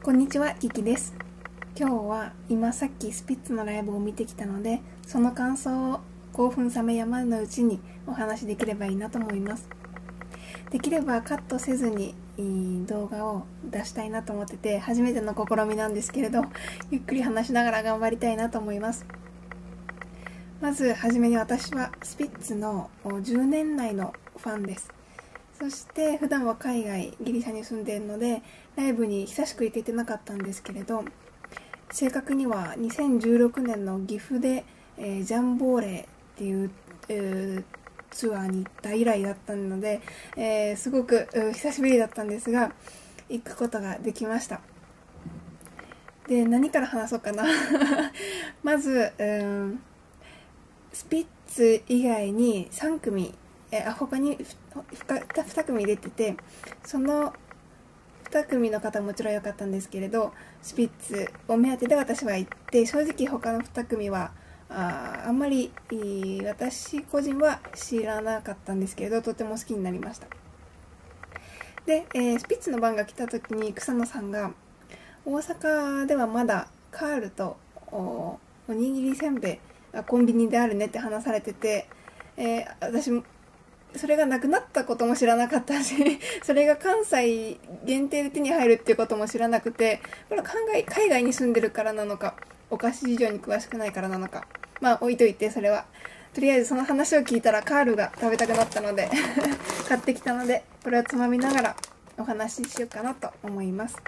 こんにちは、キキです。今日は今さっきスピッツのライブを見てきたので、その感想を興奮冷めやまぬうちにお話しできればいいなと思います。できればカットせずに動画を出したいなと思ってて、初めての試みなんですけれど、ゆっくり話しながら頑張りたいなと思います。まずはじめに私はスピッツの10年来のファンです。そして普段は海外、ギリシャに住んでいるのでライブに久しく行けてなかったんですけれど、正確には2016年の岐阜で、ジャンボーレっていう、ツアーに行った以来だったので、すごく久しぶりだったんですが行くことができました。で、何から話そうかなまず、スピッツ以外に3組他に 2組出てて、その2組の方ももちろん良かったんですけれど、スピッツを目当てで私は行って、正直他の2組はあんまり私個人は知らなかったんですけれど、とても好きになりました。で、スピッツの番が来た時に草野さんが、大阪ではまだカールとおにぎりせんべいコンビニであるねって話されてて、私それがなくなったことも知らなかったし、それが関西限定で手に入るっていうことも知らなくて、これは海外に住んでるからなのか、お菓子事情に詳しくないからなのか、まあ置いといて、それはとりあえずその話を聞いたらカールが食べたくなったので買ってきたので、これをつまみながらお話ししようかなと思います。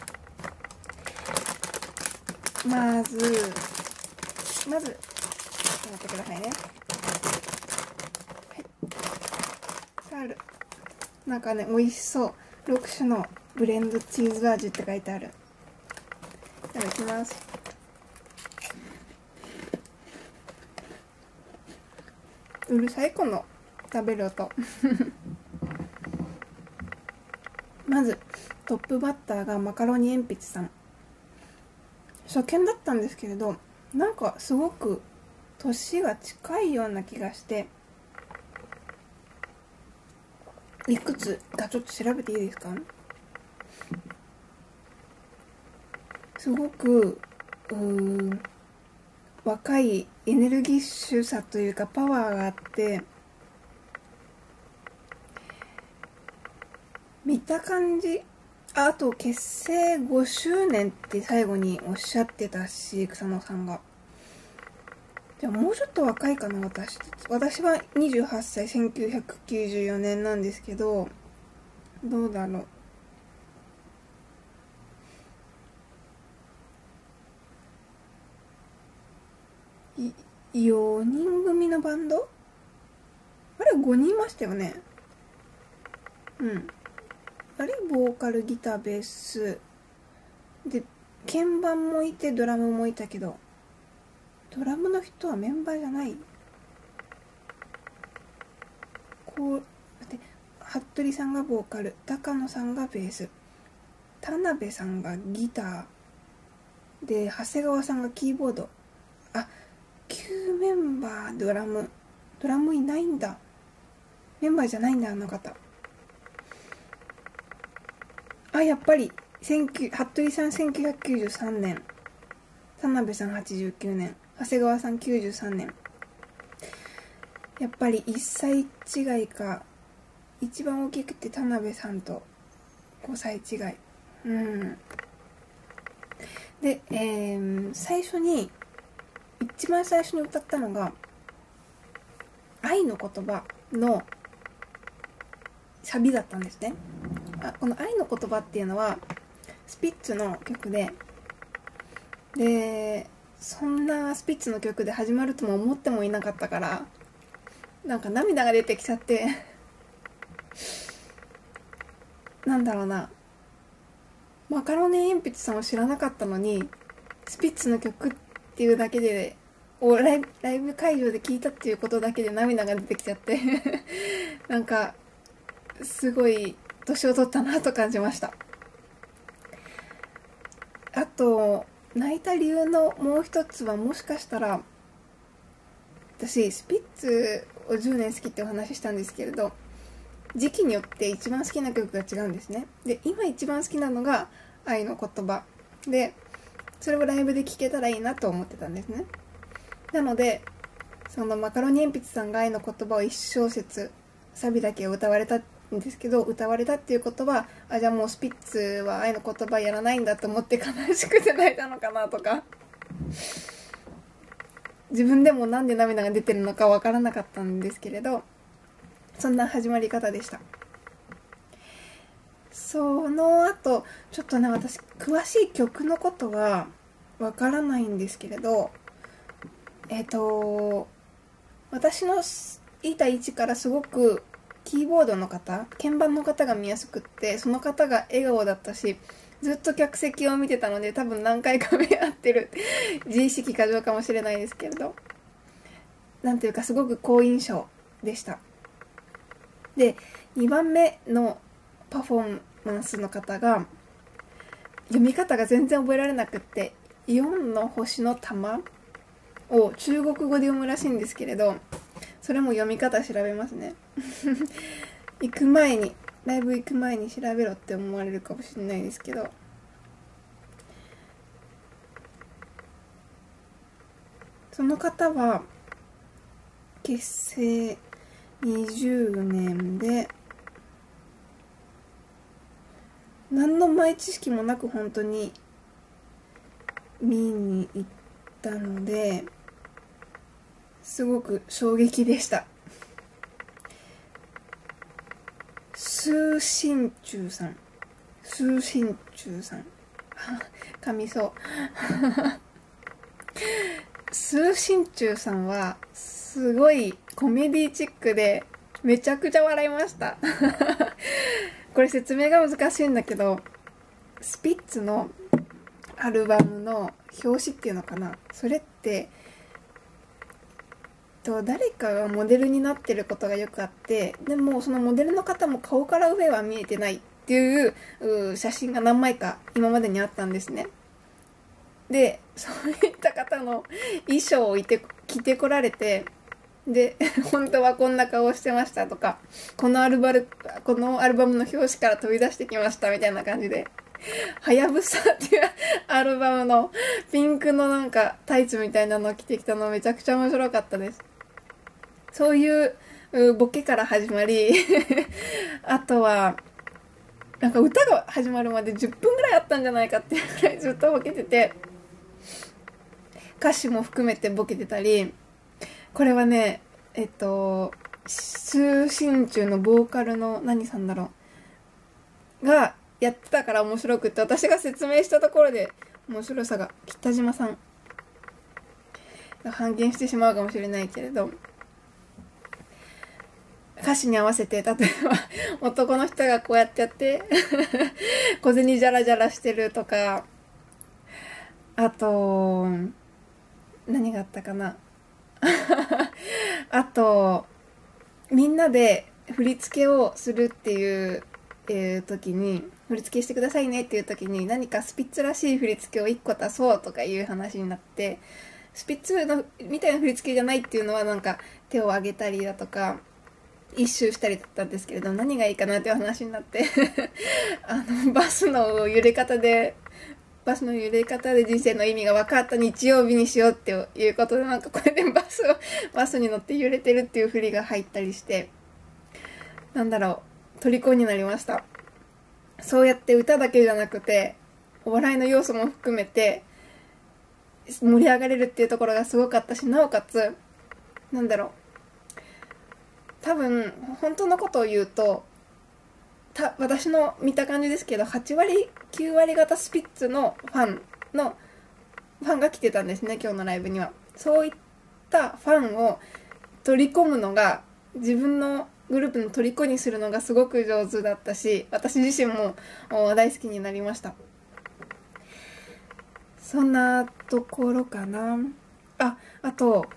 まず待ってくださいね。なんかね、美味しそう。6種のブレンドチーズ味って書いてある。いただきます。うるさい、この食べる音まずトップバッターがマカロニ鉛筆さん。初見だったんですけれど、なんかすごく年が近いような気がして、いくつかちょっと調べていいですか？すごく若いエネルギッシュさというかパワーがあって、見た感じ、あと結成5周年って最後におっしゃってたし、草野さんが。じゃあもうちょっと若いかな。私は28歳、1994年なんですけど、どうだろう。4人組のバンド？あれ5人いましたよね。あれボーカル、ギター、ベースで鍵盤もいてドラムもいたけど、ドラムの人はメンバーじゃない。服部さんがボーカル、高野さんがベース、田辺さんがギターで、長谷川さんがキーボード。9メンバー。ドラムいないんだ。メンバーじゃないんだ、あの方。やっぱり服部さん1993年、田辺さん89年、長谷川さん93年。やっぱり1歳違いか、一番大きくて田辺さんと5歳違い。で、一番最初に歌ったのが愛の言葉のサビだったんですね。この愛の言葉っていうのはスピッツの曲で、そんなスピッツの曲で始まるとも思ってもいなかったから、なんか涙が出てきちゃってなんだろうな、マカロニ鉛筆さんを知らなかったのに、スピッツの曲っていうだけでライブ会場で聴いたっていうことだけで涙が出てきちゃってなんかすごい年を取ったなと感じました。あと泣いた理由のもう一つは、もしかしたら私スピッツを10年好きってお話ししたんですけれど、時期によって一番好きな曲が違うんですね。で、今一番好きなのが愛の言葉で、それをライブで聴けたらいいなと思ってたんですね。なのでそのマカロニ鉛筆さんが愛の言葉を1小節サビだけを歌われたんですけど、歌われたっていうことは、じゃあもうスピッツは愛の言葉やらないんだと思って悲しくて泣いたのかなとか、自分でもなんで涙が出てるのかわからなかったんですけれど、そんな始まり方でした。その後ちょっとね、私詳しい曲のことはわからないんですけれど、私のいた位置からすごくキーボードの方、鍵盤の方が見やすくって、その方が笑顔だったし、ずっと客席を見てたので、多分何回か目合ってる自意識過剰かもしれないですけれど、なんていうかすごく好印象でした。で、2番目のパフォーマンスの方が読み方が全然覚えられなくって、4の星の玉を中国語で読むらしいんですけれど、それも読み方調べますね行く前に、ライブ行く前に調べろって思われるかもしれないですけど、その方は結成20年で、何の前知識もなく本当に見に行ったので、すごく衝撃でした。スーシンチューさん、噛みそうスーシンチューさんはすごいコメディチックでめちゃくちゃ笑いましたこれ説明が難しいんだけど、スピッツのアルバムの表紙っていうのかな、それって誰かがモデルになってることがよくあって、でもそのモデルの方も顔から上は見えてないっていう写真が何枚か今までにあったんですね。で、そういった方の衣装を着てこられて、で本当はこんな顔してましたとか、このアルバムの表紙から飛び出してきましたみたいな感じで、はやぶさっていうアルバムのピンクのなんかタイツみたいなのを着てきたのめちゃくちゃ面白かったです。そういうボケから始まりあとはなんか歌が始まるまで10分ぐらいあったんじゃないかっていうぐらいずっとボケてて、歌詞も含めてボケてたり、これはね、スーシンチューのボーカルの何さんだろうがやってたから面白くって、私が説明したところで面白さが北島さんが半減してしまうかもしれないけれど、歌詞に合わせて、例えば男の人がこうやってやって小銭ジャラジャラしてるとか、あと何があったかなあとみんなで振り付けをするっていう時に、振り付けしてくださいねっていう時に、何かスピッツらしい振り付けを1個足そうとかいう話になって、スピッツのみたいな振り付けじゃないっていうのは、なんか手を上げたりだとか一周したりだったんですけれど、何がいいかなっていう話になってバスの揺れ方で人生の意味が分かった日曜日にしようっていうことで、なんかこれでバスに乗って揺れてるっていう振りが入ったりして、なんだろう、虜になりました。そうやって歌だけじゃなくてお笑いの要素も含めて盛り上がれるっていうところがすごかったし、なおかつなんだろう、多分本当のことを言うと、私の見た感じですけど、8割9割方スピッツのファンが来てたんですね、今日のライブには。そういったファンを取り込むのが、自分のグループの虜にするのがすごく上手だったし、私自身も大好きになりました。そんなところかな。あと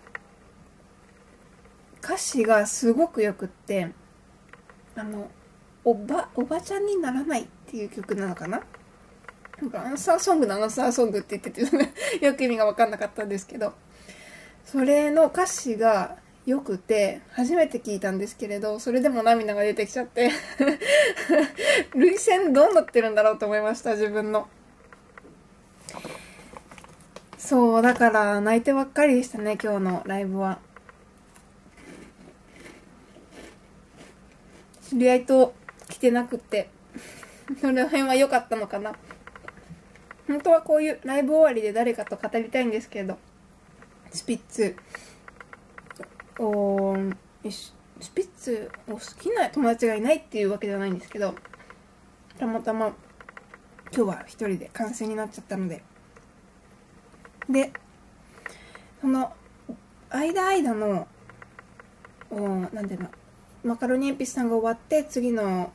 歌詞がすごくよくって、おばちゃんにならないっていう曲なのかな、なんかアンサーソングって言っててよく意味が分かんなかったんですけど、それの歌詞がよくて初めて聞いたんですけれど、それでも涙が出てきちゃって涙腺どうなってるんだろうと思いました、自分の。 そう、だから泣いてばっかりでしたね、今日のライブは。知り合いと来てなくってその辺は良かったのかな。本当はこういうライブ終わりで誰かと語りたいんですけど、スピッツを好きな友達がいないっていうわけではないんですけど、たまたま今日は一人で観戦になっちゃったので、その間のなんていうの、マカロニ鉛筆さんが終わって次の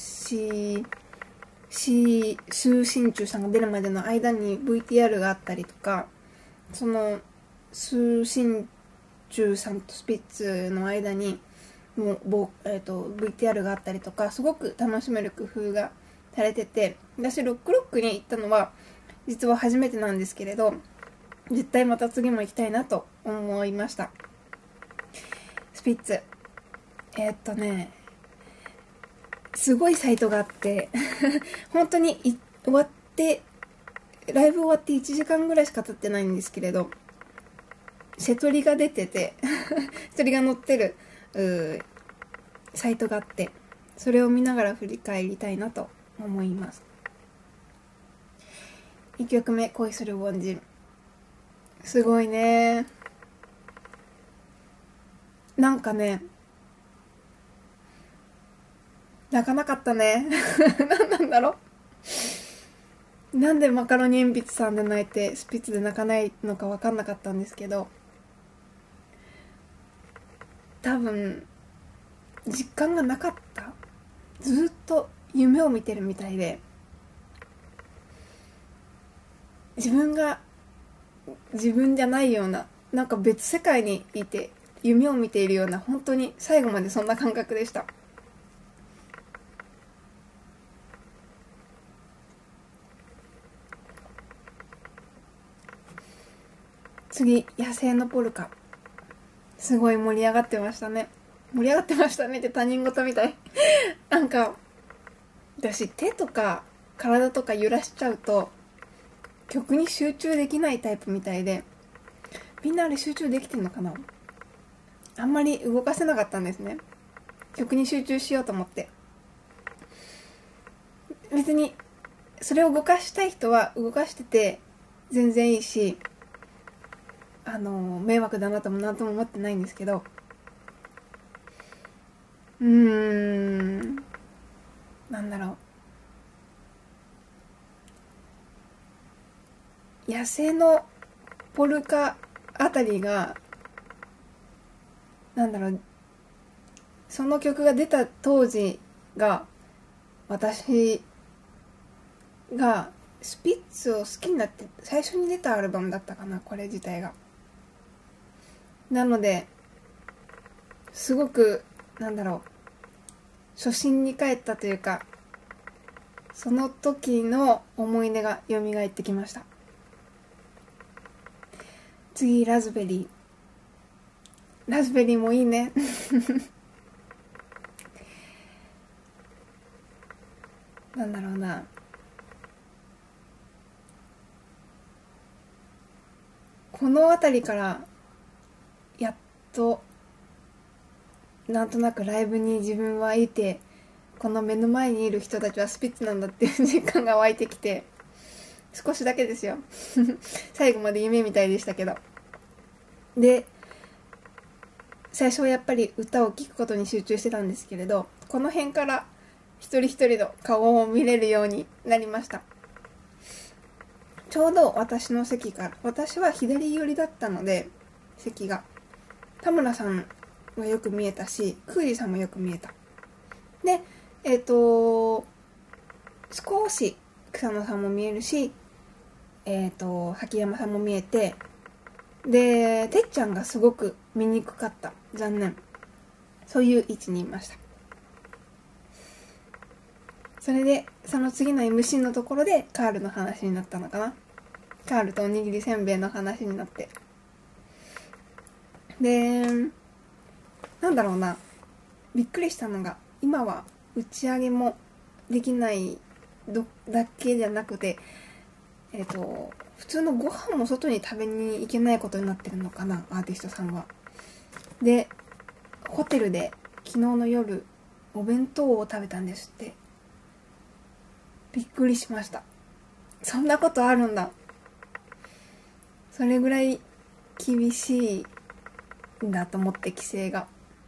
ス心中さんが出るまでの間に VTR があったりとか、そのス心中さんとスピッツの間にもうVTR があったりとか、すごく楽しめる工夫がされてて、私ロックに行ったのは実は初めてなんですけれど、絶対また次も行きたいなと思いました。スピッツすごいサイトがあって本当にライブ終わって1時間ぐらいしか経ってないんですけれど、瀬戸りが出てて瀬戸りが載ってるサイトがあって、それを見ながら振り返りたいなと思います。1曲目、恋する凡人。すごいね。なんかね、泣かなかったね何なんだろう、なんでマカロニ鉛筆さんで泣いてスピッツで泣かないのか分かんなかったんですけど、多分実感がなかった。ずっと夢を見てるみたいで、自分が自分じゃないような、なんか別世界にいて夢を見ているような、本当に最後までそんな感覚でした。次、野生のポルカ。すごい盛り上がってましたね。盛り上がってましたねって他人事みたいなんか私、手とか体とか揺らしちゃうと曲に集中できないタイプみたいで、みんなあれ集中できてんのかな。あんまり動かせなかったんですね、曲に集中しようと思って。別にそれを動かしたい人は動かしてて全然いいし、迷惑だなともなんとも思ってないんですけど、なんだろう、野生のポルカあたりが、なんだろう、その曲が出た当時が、私がスピッツを好きになって最初に出たアルバムだったかな、これ自体が。なのですごく、なんだろう、初心に帰ったというか、その時の思い出が蘇ってきました。次、ラズベリー。ラズベリーもいいねなんだろうな、この辺りからやっとなんとなくライブに自分はいて、この目の前にいる人たちはスピッツなんだっていう実感が湧いてきて、少しだけですよ最後まで夢みたいでしたけど。で、最初はやっぱり歌を聴くことに集中してたんですけれど、この辺から一人一人の顔を見れるようになりました。ちょうど私の席から、私は左寄りだったので、席が田村さんがよく見えたし、クーリさんもよく見えた。で、少し草野さんも見えるし、崎山さんも見えて、で、てっちゃんがすごく見にくかった。残念。そういう位置にいました。それで、その次の MC のところでカールの話になったのかな。カールとおにぎりせんべいの話になって。で、なんだろうな、びっくりしたのが、今は打ち上げもできないだけじゃなくて、 普通のご飯も外に食べに行けないことになってるのかな、アーティストさんは。で、ホテルで昨日の夜お弁当を食べたんですって。びっくりしました。そんなことあるんだ。それぐらい厳しいんだと思って、規制が。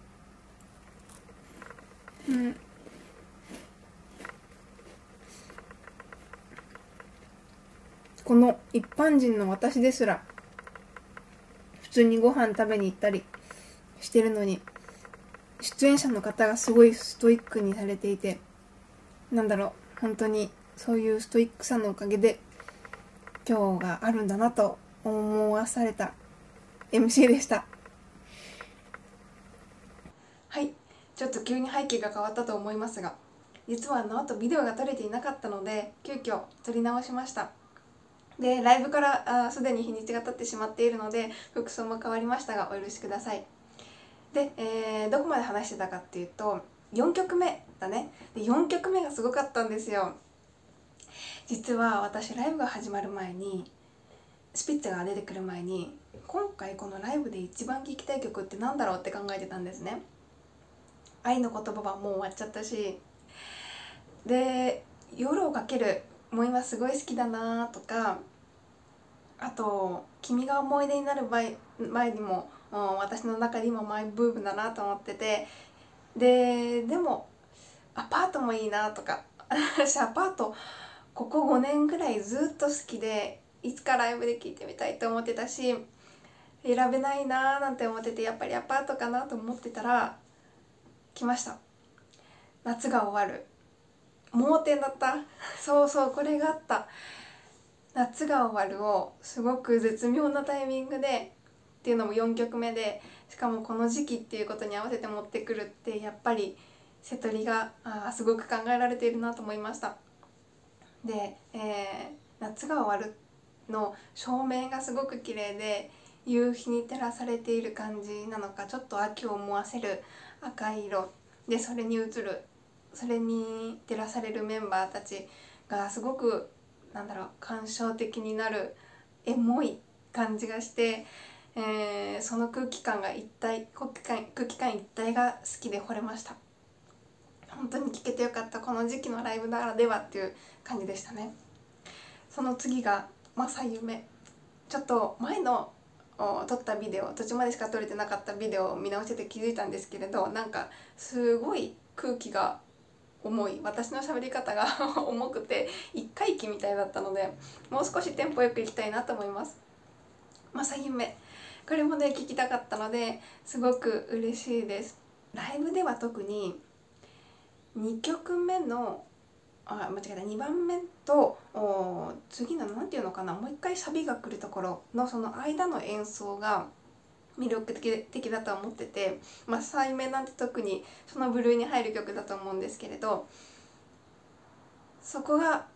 この一般人の私ですら普通にご飯食べに行ったりしてるのに、出演者の方がすごいストイックにされていて、本当にそういうストイックさのおかげで今日があるんだなと思わされた MC でした。はい、ちょっと急に背景が変わったと思いますが、実はあの後ビデオが撮れていなかったので急遽撮り直しました。で、ライブからすでに日にちが経ってしまっているので服装も変わりましたがお許しください。で、どこまで話してたかっていうと、4曲目だね。で、4曲目がすごかったんですよ。実は私ライブが始まる前に、スピッツが出てくる前に、今回このライブで一番聴きたい曲ってなんだろうって考えてたんですね。愛の言葉はもう終わっちゃったし、で、夜をかけるもう今すごい好きだなとか、あと君が思い出になる前にも私の中で今マイブームだなと思ってて、でもアパートもいいなとか私アパートここ5年ぐらいずっと好きで、いつかライブで聴いてみたいと思ってたし、選べないなーなんて思ってて、やっぱりアパートかなと思ってたら来ました。夏が終わる。盲点だった。そうそう、これがあった。夏が終わるをすごく絶妙なタイミングでっていうのも4曲目で、しかもこの時期っていうことに合わせて持ってくるって、やっぱり瀬戸りがすごく考えられているなと思いました。で、夏が終わるの照明がすごく綺麗で、夕日に照らされている感じなのか、ちょっと秋を思わせる赤い色で、それに照らされるメンバーたちがすごく感傷的になるエモい感じがして、その空気感一体が好きで惚れました。本当に聴けてよかった、この時期のライブならではっていう感じでしたね。その次が正夢。ちょっと前の撮ったビデオ、途中までしか撮れてなかったビデオを見直してて気づいたんですけれど、すごい空気が重い、私の喋り方が重くて一回忌みたいだったので、もう少しテンポよくいきたいなと思います。正夢、これもね聞きたかったのですごく嬉しいです。ライブでは特に2曲目の2番目と次のなんていうのかな、もう一回サビが来るところのその間の演奏が魅力的だと思ってて、正夢なんて特にその部類に入る曲だと思うんですけれど、そこが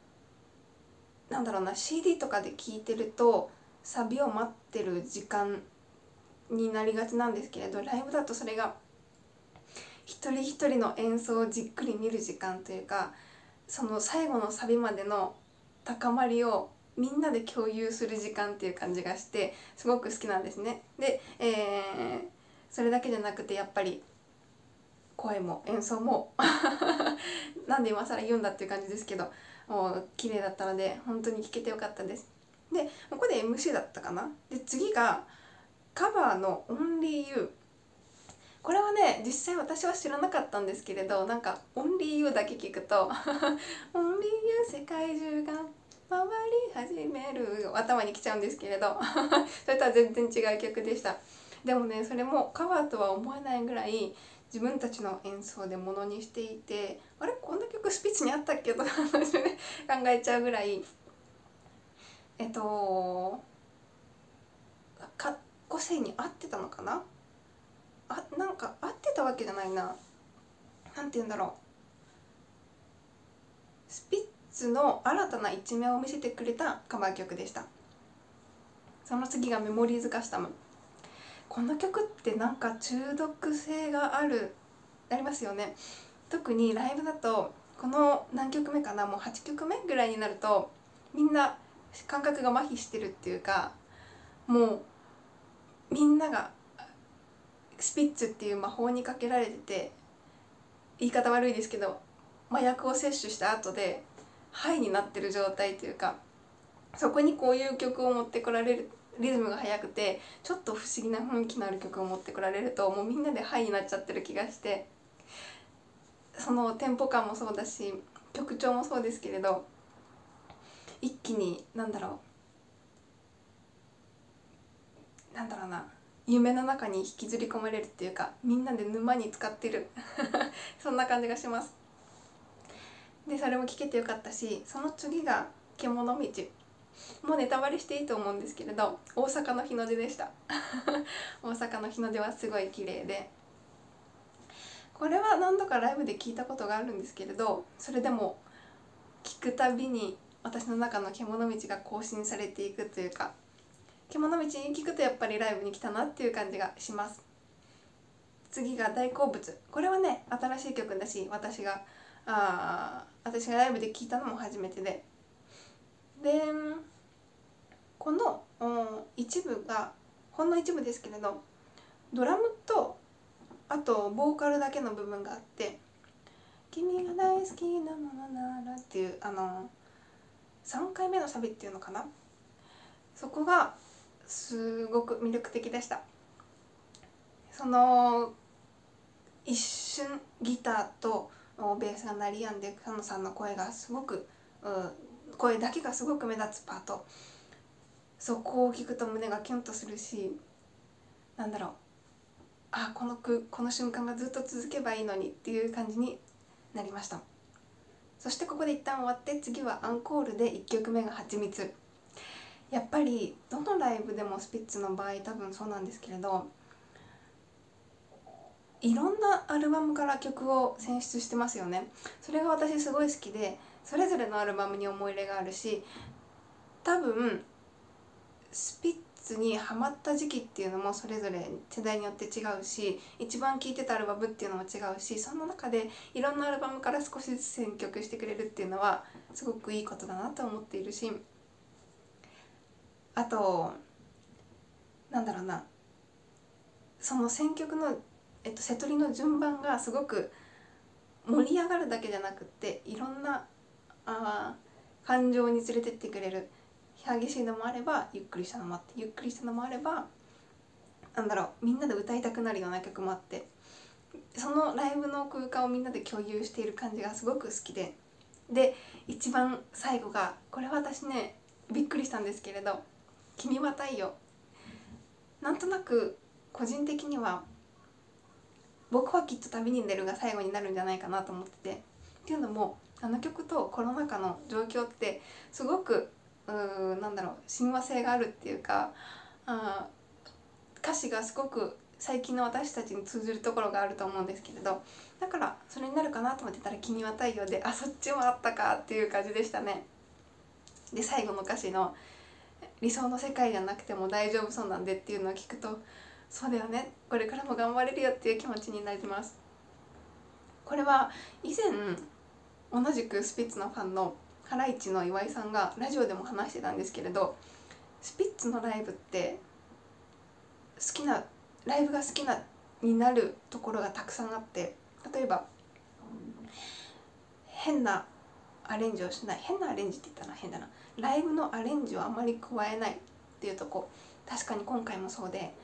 CD とかで聴いてるとサビを待ってる時間になりがちなんですけれど、ライブだとそれが一人一人の演奏をじっくり見る時間というか、その最後のサビまでの高まりをみんなで共有する時間っていう感じがしてすごく好きなんですね。で、それだけじゃなくてやっぱり声も演奏もなんで今更言うんだっていう感じですけど、綺麗だったので本当に聴けてよかったです。で、ここで MC だったかな。で、次がカバーの Only You。これはね、実際私は知らなかったんですけれど、Only You だけ聞くとOnly You 世界中が回り始める頭に来ちゃうんですけれどそれとは全然違う曲でした。でもね、それもカバーとは思えないぐらい自分たちの演奏でものにしていて、あれこんな曲スピッツにあったっけとか考えちゃうぐらい個性に合ってたのかな。合ってたわけじゃないな。なんて言うんだろう。スピッツの新たな一面を見せてくれたカバー曲でした。その次がメモリーズカスタム。この曲って中毒性がありますよね。特にライブだとこの何曲目かな、もう8曲目ぐらいになるとみんな感覚が麻痺してるっていうか、もうみんながスピッツっていう魔法にかけられてて、言い方悪いですけど麻薬を摂取した後でハイになってる状態というか、そこにこういう曲を持ってこられる、リズムが速くてちょっと不思議な雰囲気のある曲を持ってこられると、もうみんなでハイになっちゃってる気がして、そのテンポ感もそうだし曲調もそうですけれど、一気になんだろうな、夢の中に引きずり込まれるっていうか、みんなで沼に浸かってるそんな感じがします。でそれも聞けてよかったし、その次が獣道、もうネタバレしていいと思うんですけれど、大阪の日の出でした大阪の日の出はすごい綺麗で、これは何度かライブで聞いたことがあるんですけれど、それでも聞くたびに私の中の獣道が更新されていくというか、獣道に聞くとやっぱりライブに来たなっていう感じがします。次が大好物、これはね新しい曲だし、私がライブで聴いたのも初めてで、この一部がほんの一部ですけれど、ドラムとあとボーカルだけの部分があって、君が大好きなのならっていう3回目のサビっていうのかな、そこがすごく魅力的でした。その一瞬ギターとベースが鳴りやんで、草野さんの声がすごく、声だけがすごく目立つパート、そこを聞くと胸がキュンとするし、なんだろう、この瞬間がずっと続けばいいのにっていう感じになりました。そしてここで一旦終わって、次はアンコールで1曲目が蜂蜜。やっぱりどのライブでもスピッツの場合多分そうなんですけれど、いろんなアルバムから曲を選出してますよね。それが私すごい好きで、それぞれのアルバムに思い入れがあるし、多分スピッツにハマった時期っていうのもそれぞれ世代によって違うし、一番聴いてたアルバムっていうのも違うし、その中でいろんなアルバムから少しずつ選曲してくれるっていうのはすごくいいことだなと思っているし、あとなんだろうな、その選曲の、セトリの順番がすごく盛り上がるだけじゃなくって、いろんな感情に連れてってくれる、激しいのもあればゆっくりしたのもあって、ゆっくりしたのもあればみんなで歌いたくなるような曲もあって、そのライブの空間をみんなで共有している感じがすごく好きで、一番最後が、これは私ねびっくりしたんですけれど、君は太陽。なんとなく個人的には僕はきっと旅に出るが最後になるんじゃないかなと思ってて、っていうのもあの曲とコロナ禍の状況ってすごく親和性があるっていうか、歌詞がすごく最近の私たちに通ずるところがあると思うんですけれど、だからそれになるかなと思ってたら君は太陽で、そっちもあったかっていう感じでしたね。で最後の歌詞の理想の世界じゃなくても大丈夫そうなんでっていうのを聞くと、そうだよね、これからも頑張れるよっていう気持ちになります。これは以前同じくスピッツのファンのハライチの岩井さんがラジオでも話してたんですけれど、スピッツのライブってライブが好きなになるところがたくさんあって、例えば変なアレンジをしない、変なアレンジって言ったら変だな、ライブのアレンジをあまり加えないっていうとこ、確かに今回もそうで、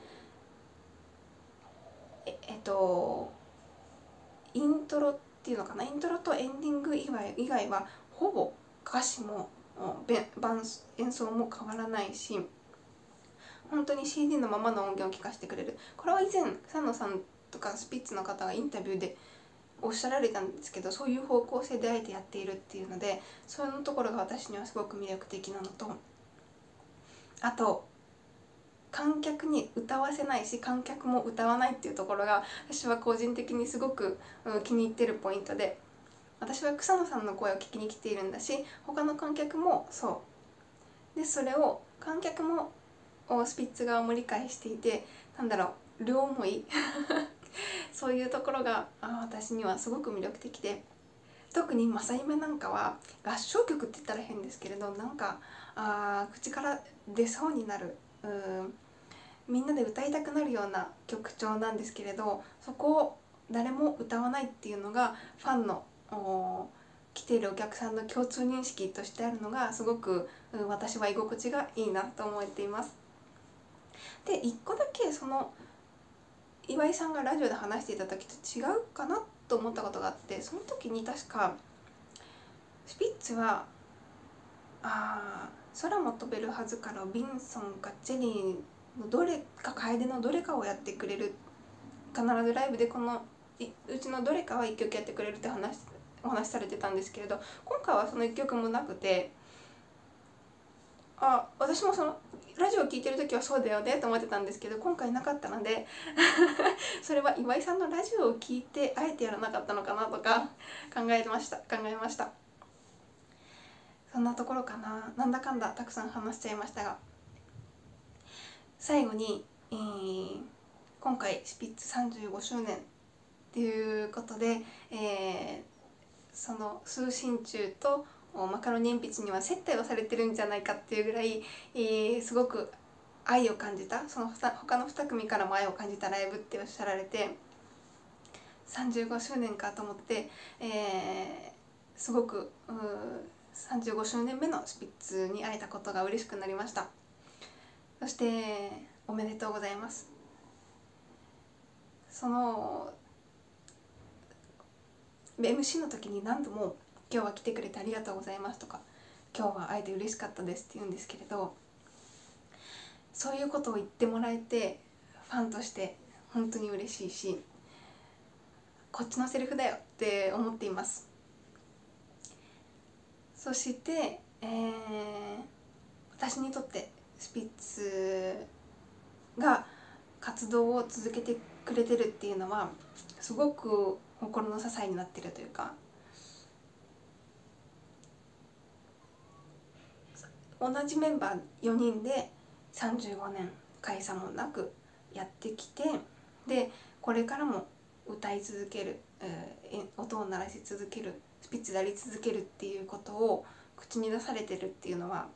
イントロっていうのかな、イントロとエンディング以外はほぼ歌詞も演奏も変わらないし、本当に CD のままの音源を聴かせてくれる。これは以前草野さんとかスピッツの方がインタビューでおっしゃられたんですけど、そういう方向性であえてやっているっていうので、そういうところが私にはすごく魅力的なのと、あと観客に歌わせないし観客も歌わないっていうところが私は個人的にすごく気に入ってるポイントで、私は草野さんの声を聞きに来ているんだし、他の観客もそうで、それを観客もスピッツ側も理解していて、両思いそういうところが私にはすごく魅力的で、 特に正夢なんかは合唱曲って言ったら変ですけれど、なんか口から出そうになる、みんなで歌いたくなるような曲調なんですけれど、そこを誰も歌わないっていうのがファンの来ているお客さんの共通認識としてあるのがすごく私は居心地がいいなと思っています。で一個だけその岩井さんがラジオで話していた時と違うかなと思ったことがあって、その時に確かスピッツは空も飛べるはずかロビンソンかジェリーのどれか楓のどれかをやってくれる、必ずライブでこのうちのどれかは1曲やってくれるってお話しされてたんですけれど、今回はその1曲もなくて、私もそのラジオを聴いてる時はそうだよねと思ってたんですけど、今回なかったのでそれは岩井さんのラジオを聴いてあえてやらなかったのかなとか考えました。そんなところかな。なんだかんだたくさん話しちゃいましたが、最後に、今回スピッツ35周年っていうことで、その通信中とマカロニ鉛筆には接待をされてるんじゃないかっていうぐらい、すごく愛を感じた、その他の2組からも愛を感じたライブっておっしゃられて、35周年かと思って、すごく35周年目のスピッツに会えたことが嬉しくなりました。そしておめでとうございます。そのMC の時に何度も今日は来てくれてありがとうございますとか、今日は会えて嬉しかったですって言うんですけれど、そういうことを言ってもらえてファンとして本当に嬉しいし、こっちのセリフだよって思っています。そして、私にとってスピッツが活動を続けてくれてるっていうのはすごく心の支えになってるというか、同じメンバー4人で35年解散もなくやってきて、でこれからも歌い続ける、音を鳴らし続ける、スピッツであり続けるっていうことを口に出されてるっていうのは、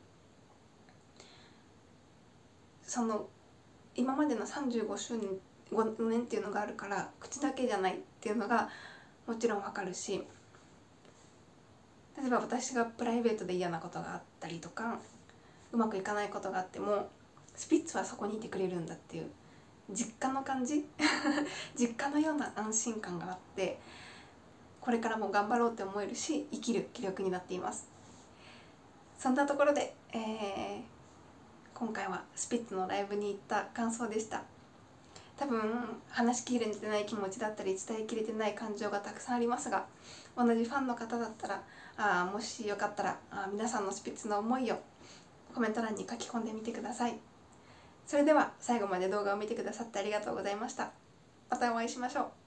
その今までの35周年5年っていうのがあるから口だけじゃないっていうのがもちろんわかるし、例えば私がプライベートで嫌なことがあったりとかうまくいかないことがあってもスピッツはそこにいてくれるんだっていう実家の感じ実家のような安心感があって、これからも頑張ろうって思えるし生きる気力になっています。そんなところで、今回はスピッツのライブに行った感想でした。多分話しきれてない気持ちだったり伝えきれてない感情がたくさんありますが、同じファンの方だったらもしよかったら皆さんのスピッツの思いをコメント欄に書き込んでみてください。それでは最後まで動画を見てくださってありがとうございました。またお会いしましょう。